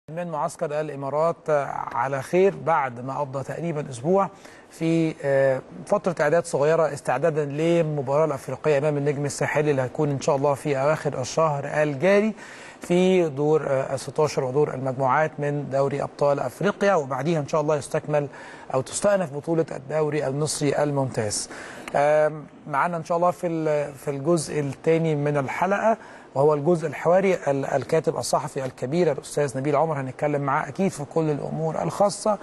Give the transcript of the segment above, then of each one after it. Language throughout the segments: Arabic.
من معسكر الإمارات على خير بعد ما قضى تقريبا أسبوع في فترة إعداد صغيرة استعدادا للمباراة الأفريقية أمام النجم الساحلي اللي هتكون إن شاء الله في أواخر الشهر الجاري في دور ال 16 ودور المجموعات من دوري أبطال أفريقيا، وبعديها إن شاء الله يستكمل أو تستأنف بطولة الدوري المصري الممتاز. معنا إن شاء الله في الجزء الثاني من الحلقة وهو الجزء الحواري الكاتب الصحفي الكبير الأستاذ نبيل عمر. هنتكلم معاه أكيد في كل الأمور الخاصة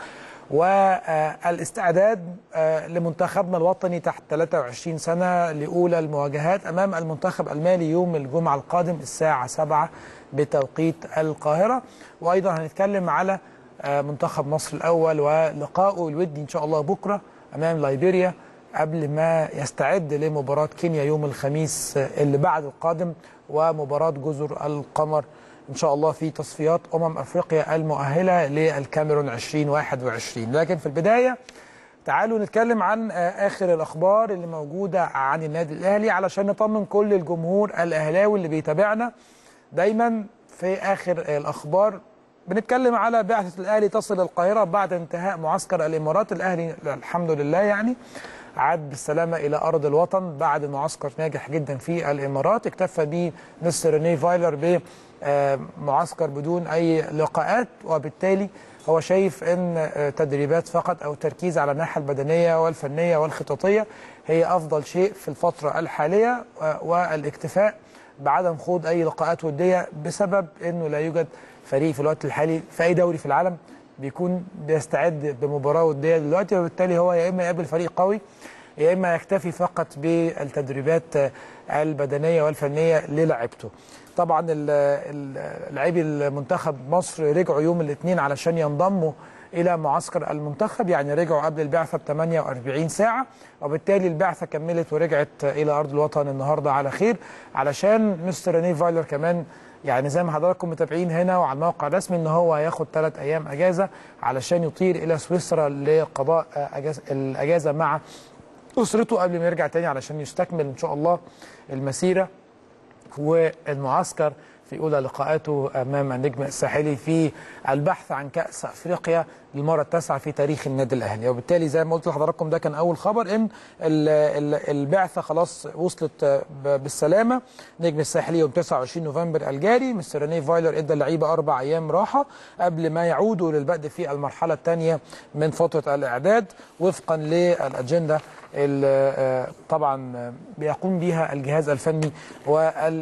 والاستعداد لمنتخبنا الوطني تحت 23 سنة لأولى المواجهات أمام المنتخب المالي يوم الجمعة القادم الساعة 7 بتوقيت القاهرة. وأيضا هنتكلم على منتخب مصر الأول ولقائه الودي إن شاء الله بكرة أمام ليبيريا قبل ما يستعد لمباراة كينيا يوم الخميس اللي بعد القادم ومباراة جزر القمر إن شاء الله في تصفيات أفريقيا المؤهلة للكاميرون 2021. لكن في البداية تعالوا نتكلم عن آخر الأخبار اللي موجودة عن النادي الأهلي علشان نطمن كل الجمهور الأهلاوي اللي بيتابعنا. دايما في آخر الأخبار بنتكلم على بعثة الأهلي تصل القاهرة بعد انتهاء معسكر الإمارات. الأهلي الحمد لله يعني عاد بالسلامة إلى أرض الوطن بعد معسكر ناجح جدا في الإمارات. اكتفى به مستر رينيه فايلر بمعسكر بدون أي لقاءات، وبالتالي هو شايف أن تدريبات فقط أو تركيز على الناحية البدنية والفنية والخططية هي أفضل شيء في الفترة الحالية، والاكتفاء بعدم خوض أي لقاءات ودية بسبب أنه لا يوجد فريق في الوقت الحالي في أي دوري في العالم بيكون بيستعد بمباراة ودية دلوقتي، وبالتالي هو يا إما يقابل فريق قوي يا إما يكتفي فقط بالتدريبات البدنية والفنية للاعبته. طبعا لاعبي المنتخب مصر رجعوا يوم الاثنين علشان ينضموا إلى معسكر المنتخب، يعني رجعوا قبل البعثة ب 48 ساعة، وبالتالي البعثة كملت ورجعت إلى أرض الوطن النهاردة على خير علشان مستر رينيه فايلر كمان يعني زي ما حضراتكم متابعين هنا وعلى الموقع الرسمي ان هو هياخد 3 ايام اجازه علشان يطير الى سويسرا لقضاء الاجازه مع اسرته قبل ما يرجع تاني علشان يستكمل ان شاء الله المسيره والمعسكر في اولى لقاءاته امام النجم الساحلي في البحث عن كاس افريقيا للمره التاسعه في تاريخ النادي الاهلي. وبالتالي زي ما قلت لحضراتكم ده كان اول خبر ان البعثه خلاص وصلت بالسلامه نجم الساحلي يوم 29 نوفمبر الجاري. مستر رينيه فايلر ادى اللعيبه 4 ايام راحه قبل ما يعودوا للبدء في المرحله الثانيه من فتره الاعداد وفقا للاجنده اللي طبعا بيقوم بها الجهاز الفني